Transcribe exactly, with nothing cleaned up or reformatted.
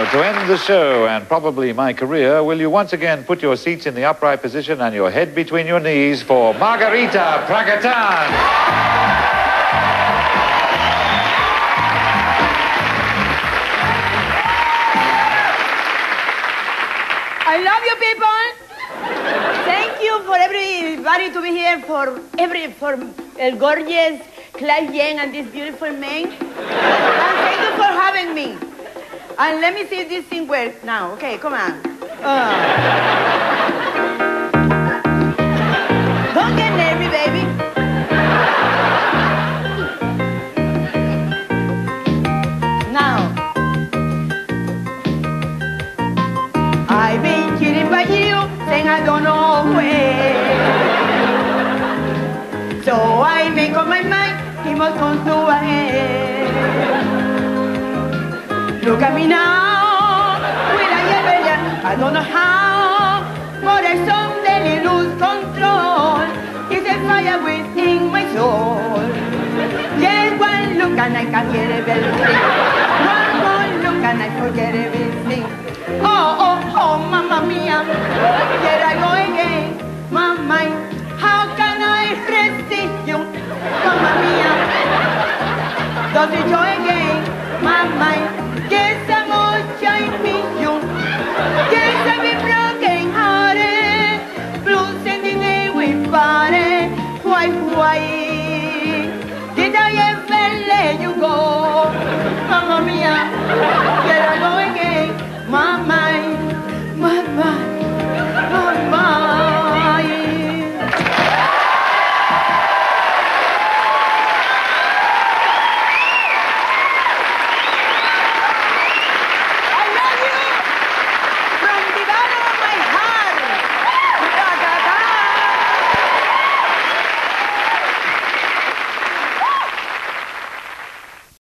to end the show and probably my career, will you once again put your seats in the upright position and your head between your knees for Margarita Pracatan? I love you, people. Thank you for everybody to be here, for every for El gorgeous Clive James and this beautiful man. And thank you for having me. And let me see if this thing works now. Okay, come on. Uh. Don't get nervy, baby. Now. I've been cheating by you, saying I don't know where. So I make up my mind, he must come to ahead. Look at me now, will I ever learn? I don't know how, but I suddenly lose control. It's a fire within my soul. Just one look and I can get everything. One more look and I forget everything. Oh, oh, oh, mamma mia, here I go again. My mind, how can I resist you? Mamma mia, does it go again? My mind, guess